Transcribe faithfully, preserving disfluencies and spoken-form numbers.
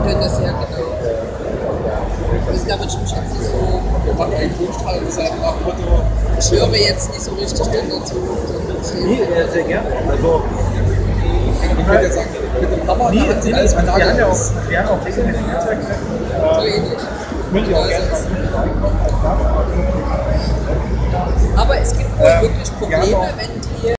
können das ja, genau. Also da würde ich mich jetzt nicht so. Wir machen einen Grundstrahl und sagen nach dem Motto. Ich höre jetzt nicht so richtig dann dazu. Nee, äh, sehr gerne. Also, Ich würde ja sagen, mit dem Hammer, nee, da hat sie nee, alles wir haben ja benagelt. auch, wir haben auch regelmäßig Netzwerktreffen. So Äh, ähnlich. könnt ihr auch gerne mal reinkommen. Aber es gibt wohl Ähm, wirklich wir haben Probleme, auch- wenn die